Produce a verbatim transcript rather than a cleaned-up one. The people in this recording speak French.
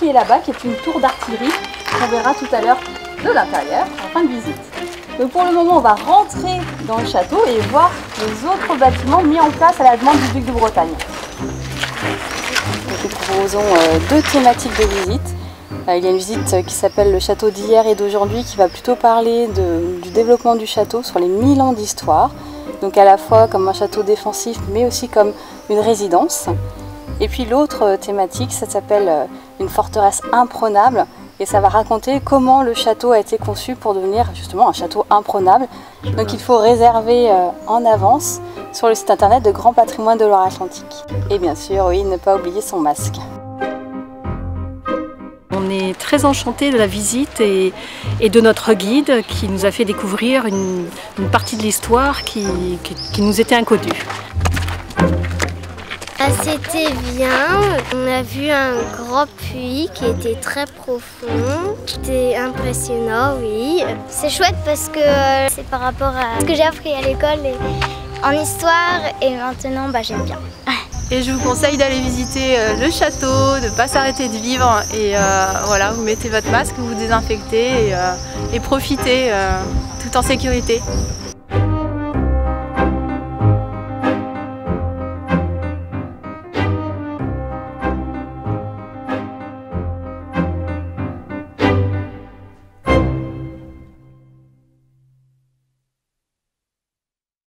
qui est là-bas, qui est une tour d'artillerie qu'on verra tout à l'heure de l'intérieur en fin de visite. Donc pour le moment, on va rentrer dans le château et voir les autres bâtiments mis en place à la demande du duc de Bretagne. Donc, nous proposons euh, deux thématiques de visite. Euh, il y a une visite qui s'appelle le château d'hier et d'aujourd'hui qui va plutôt parler de, du développement du château sur les mille ans d'histoire. Donc à la fois comme un château défensif mais aussi comme une résidence. Et puis l'autre thématique, ça s'appelle une forteresse imprenable. Et ça va raconter comment le château a été conçu pour devenir justement un château imprenable. Donc il faut réserver en avance sur le site internet de Grand Patrimoine de Loire-Atlantique. Et bien sûr, oui, ne pas oublier son masque. On est très enchantés de la visite et, et de notre guide qui nous a fait découvrir une, une partie de l'histoire qui, qui, qui nous était inconnue. Ah, c'était bien, on a vu un grand puits qui était très profond, c'était impressionnant, oui. C'est chouette parce que euh, c'est par rapport à ce que j'ai appris à l'école et en histoire et maintenant bah, j'aime bien. Et je vous conseille d'aller visiter le château, de ne pas s'arrêter de vivre et euh, voilà, vous mettez votre masque, vous vous désinfectez et, euh, et profitez euh, tout en sécurité.